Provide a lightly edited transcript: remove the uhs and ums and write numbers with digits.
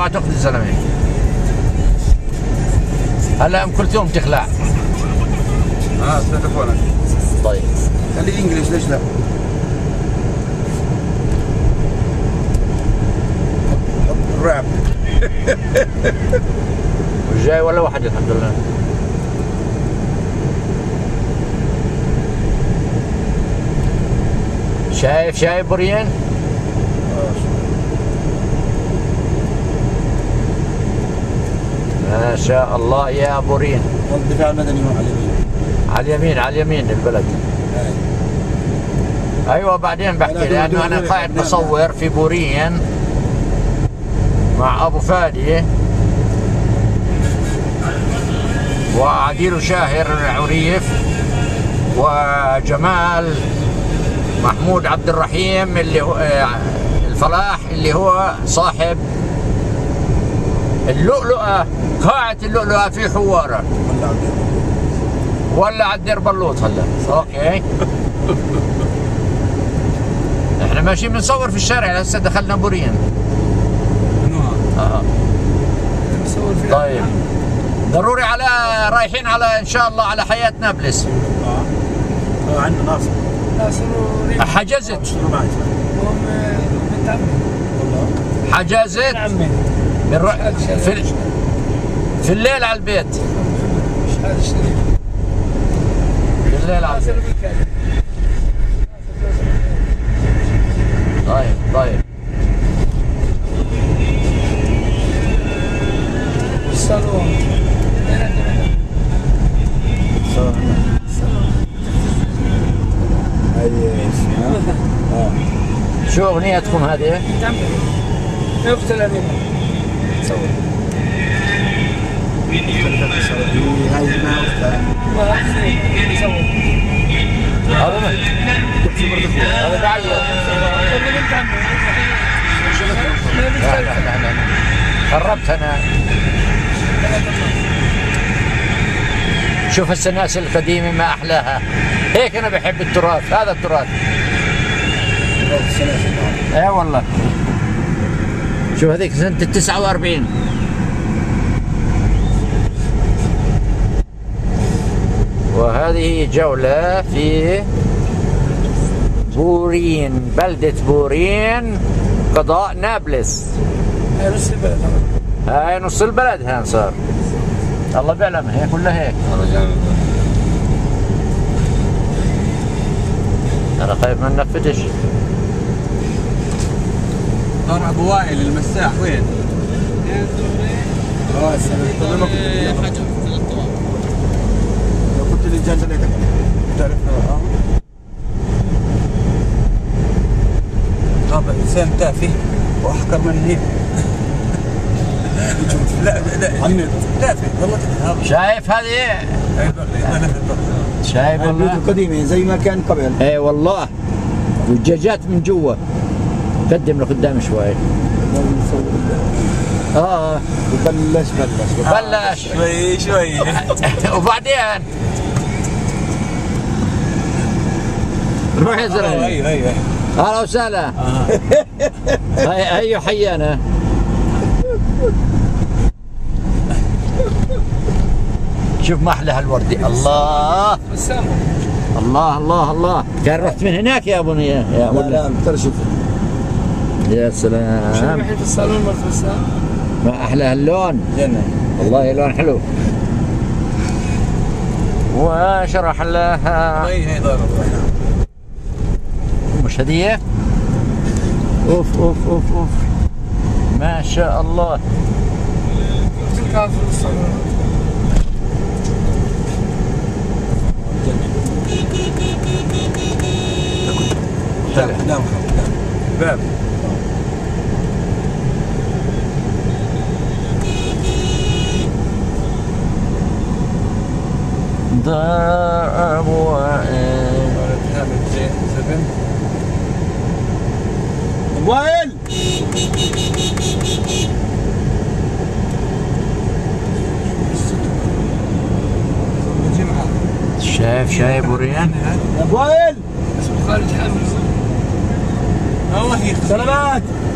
اوعى تاخذ الزلمه. هلا ام كلثوم تخلع. تليفونك. طيب خليه انجلش ليش لا؟ الراب. مش جاي ولا واحد الحمد لله. شايف بوريين؟ ما شاء الله يا بورين. الدفاع المدني هون على اليمين. على اليمين البلد. ايوه بعدين بحكي لانه انا قاعد بصور في بورين مع ابو فادي وعديل شاهر عريف وجمال محمود عبد الرحيم اللي هو الفلاح اللي هو صاحب اللؤلؤة، قاعة اللؤلؤة في حوارة ولا على الدير بلوط هلا. اوكي احنا ماشيين بنصور في الشارع هسه دخلنا بورين. طيب ضروري على رايحين على ان شاء الله على حياة نابلس. عندنا ناصر حجزت حجزت في الليل على البيت. في الليل على البيت. طيب الصالون شو اغنيتكم هذه؟ نقتل امين تصور هاي ما هذا بعيط. لا قربت انا. شوف السناسل القديمة ما احلاها. هيك انا بحب التراث، هذا التراث. اي والله. شوف هذيك سنة 49. وهذه جولة في بورين، بلدة بورين قضاء نابلس. هاي نص البلد. هاي نص البلد هان صار. الله بيعلم هي كلها هيك. أنا خايف ما ننفذش. دار ابو وائل المساح وين؟ كنت للجان سنتك تعرف طبعا انسان تافه واحقر من هيك. لا عنت تافه والله. شايف هذه؟ شايف والله البيوت القديمة زي ما كان قبل. اي والله. والدجاجات من جوا. قدم لقدام شوي. بلش شوي وبعدين روح يا زلمه. ايوه اهلا وسهلا. هيو حيانا. شوف ما احلى هالوردة. الله الله كان رحت من هناك يا ابني يا لا بترشف. يا سلام. شو رايحين في الصالون مرة الفستان؟ ما احلى هاللون. جنة والله لون حلو. وشرح لها. هي دار مش هدية؟ اوف ما شاء الله. كان في الصالون. قدام باب. دار ابو وائل. وائل شايف بورين؟ يا وائل اسمه خالد حامد. الله يخليك. سلامات.